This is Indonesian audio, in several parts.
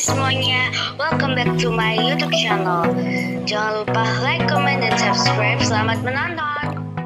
semuanya, welcome back to my YouTube channel. Jangan lupa like, comment, dan subscribe. Selamat menonton.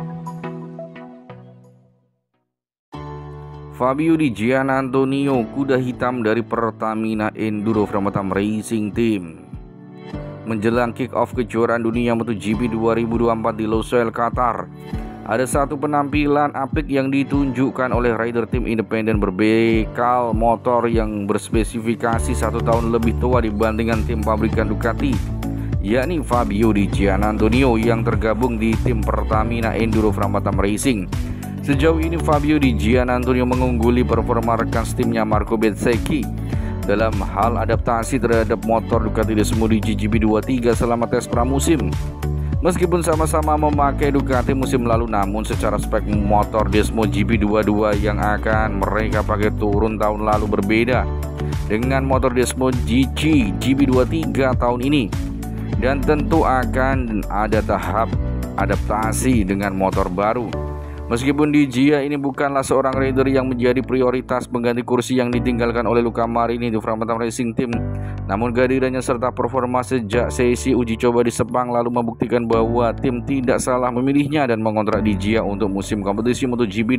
Fabio Di Giannantonio, kuda hitam dari Pertamina Enduro Framatome Racing Team. Menjelang kick-off kejuaraan dunia MotoGP 2024 di Losail, Qatar, ada satu penampilan apik yang ditunjukkan oleh rider tim independen berbekal motor yang berspesifikasi 1 tahun lebih tua dibandingkan tim pabrikan Ducati, yakni Fabio Di Giannantonio yang tergabung di tim Pertamina Enduro Framatome Racing. Sejauh ini Fabio Di Giannantonio mengungguli performa rekan timnya Marco Bezzecchi dalam hal adaptasi terhadap motor Ducati Desmo di GP 23 selama tes pramusim. Meskipun sama-sama memakai Ducati musim lalu, namun secara spek motor Desmo GP22 yang akan mereka pakai turun tahun lalu berbeda dengan motor Desmo GC GP23 tahun ini, dan tentu akan ada tahap adaptasi dengan motor baru. Meskipun Di Gia ini bukanlah seorang rider yang menjadi prioritas pengganti kursi yang ditinggalkan oleh Luca Marini di Framatome Racing Team, namun kehadirannya serta performa sejak sesi uji coba di Sepang lalu membuktikan bahwa tim tidak salah memilihnya dan mengontrak Di Gia untuk musim kompetisi MotoGP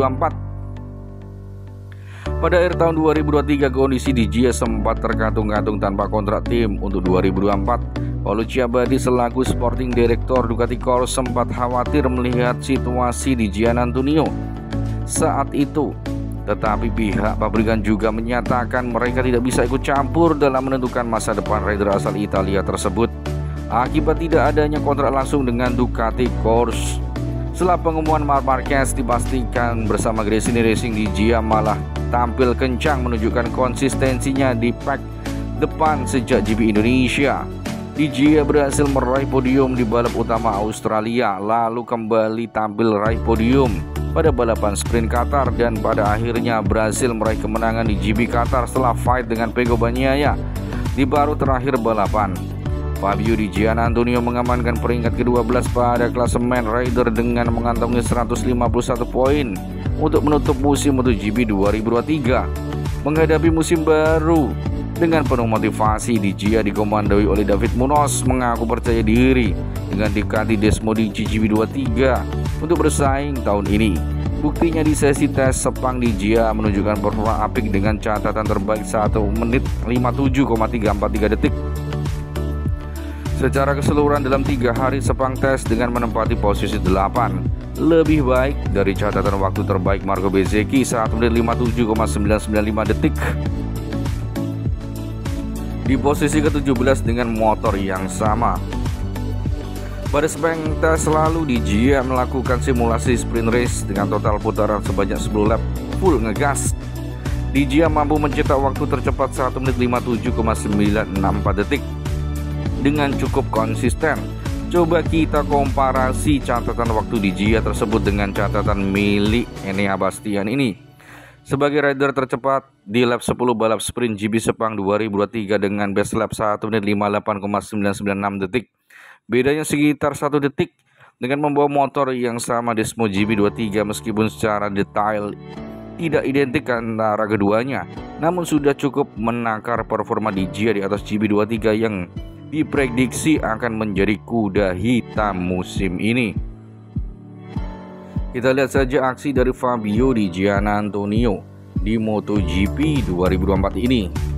2024. Pada akhir tahun 2023, kondisi Di Gia sempat tergantung-gantung tanpa kontrak tim untuk 2024. Paolo Ciabatti selaku Sporting Director Ducati Corse sempat khawatir melihat situasi Di Giannantonio saat itu. Tetapi pihak pabrikan juga menyatakan mereka tidak bisa ikut campur dalam menentukan masa depan rider asal Italia tersebut akibat tidak adanya kontrak langsung dengan Ducati Corse. Setelah pengumuman Marc Marquez dipastikan bersama Gresini Racing, Di Gia malah tampil kencang menunjukkan konsistensinya di pack depan sejak GP Indonesia. Di Gia berhasil meraih podium di balap utama Australia, lalu kembali tampil raih podium pada balapan sprint Qatar, dan pada akhirnya berhasil meraih kemenangan di GP Qatar setelah fight dengan Pecco Bagnaia di baru terakhir balapan. Fabio Di Giannantonio mengamankan peringkat ke-12 pada klasemen rider dengan mengantongi 151 poin untuk menutup musim MotoGP 2023. Menghadapi musim baru dengan penuh motivasi, Di Gia dikomandoi oleh David Munoz mengaku percaya diri dengan Ducati Desmo di GP 23 untuk bersaing tahun ini. Buktinya di sesi tes Sepang, Di Gia menunjukkan performa apik dengan catatan terbaik 1 menit 57,343 detik. Secara keseluruhan dalam 3 hari Sepang tes dengan menempati posisi 8, lebih baik dari catatan waktu terbaik Marco Bezzecchi 1 menit 57,995 detik di posisi ke-17 dengan motor yang sama. Pada Sepang tes lalu, Di Gia melakukan simulasi sprint race dengan total putaran sebanyak 10 lap full ngegas. Di Gia mampu mencetak waktu tercepat 1 menit 57,964 detik dengan cukup konsisten. Coba kita komparasi catatan waktu Di Gia tersebut dengan catatan milik Enea Bastian ini sebagai rider tercepat di lap 10 balap sprint GP Sepang 2023 dengan best lap 1 menit 58,996 detik. Bedanya sekitar 1 detik dengan membawa motor yang sama Desmo GP 23, meskipun secara detail tidak identik antara keduanya, namun sudah cukup menakar performa Di Gia di atas GP 23 yang diprediksi akan menjadi kuda hitam musim ini. Kita lihat saja aksi dari Fabio Di Giannantonio di MotoGP 2024 ini.